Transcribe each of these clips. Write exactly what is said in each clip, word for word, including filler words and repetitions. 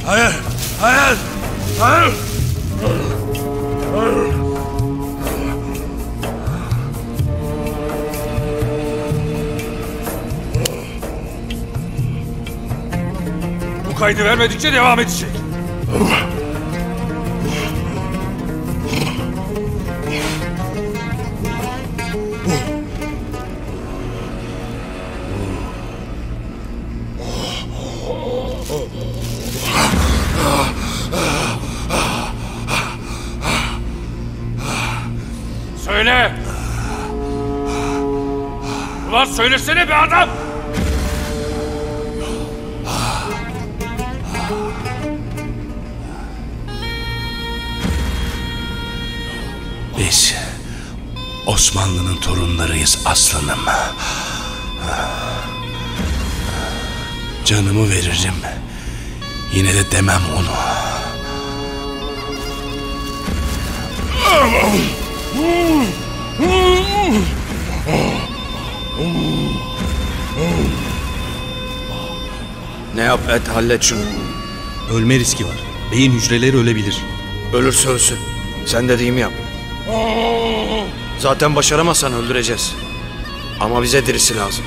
Hayır! Hayır! Hayır! Hayır! Bu kaydı vermedikçe devam edecek. Söyle! Ulan söylesene be adam! Biz Osmanlı'nın torunlarıyız aslanım. Canımı veririm. Yine de demem onu. Ne yap et, hallet şunu. Ölme riski var. Beyin hücreleri ölebilir. Ölürse ölsün. Sen dediğimi yap. Zaten başaramazsan öldüreceğiz. Ama bize dirisi lazım.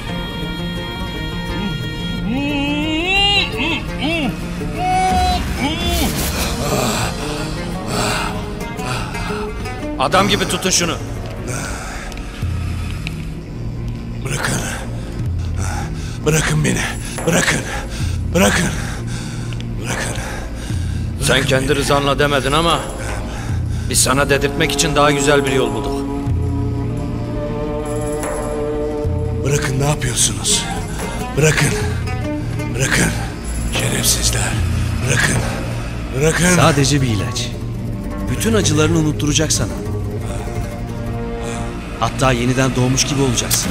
Adam gibi tutun şunu. Bırakın. Bırakın beni. Bırakın. Bırakın. Bırakın. Sen kendi rızanla demedin ama biz sana dedirtmek için daha güzel bir yol bulduk. Bırakın, ne yapıyorsunuz? Bırakın. Bırakın. Şerefsizler. Bırakın. Bırakın. Sadece bir ilaç. Bütün acılarını unutturacak sana. Hatta yeniden doğmuş gibi olacaksın.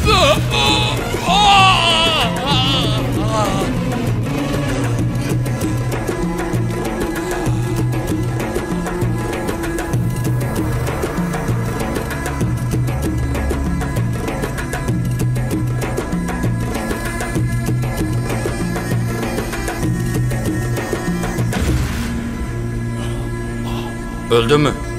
Öldü mü?